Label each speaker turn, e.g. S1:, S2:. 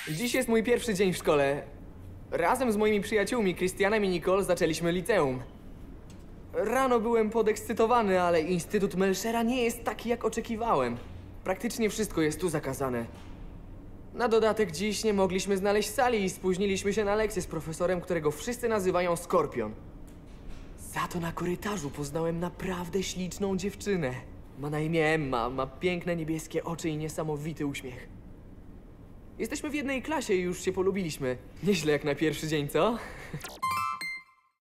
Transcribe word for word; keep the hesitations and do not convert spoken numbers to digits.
S1: Dziś jest mój pierwszy dzień w szkole. Razem z moimi przyjaciółmi, Christianem i Nicole, zaczęliśmy liceum. Rano byłem podekscytowany, ale Instytut Melchera nie jest taki, jak oczekiwałem. Praktycznie wszystko jest tu zakazane. Na dodatek dziś nie mogliśmy znaleźć sali i spóźniliśmy się na lekcję z profesorem, którego wszyscy nazywają Skorpion. Za to na korytarzu poznałem naprawdę śliczną dziewczynę. Ma na imię Emma, ma piękne niebieskie oczy i niesamowity uśmiech. Jesteśmy w jednej klasie i już się polubiliśmy. Nieźle jak na pierwszy dzień, co?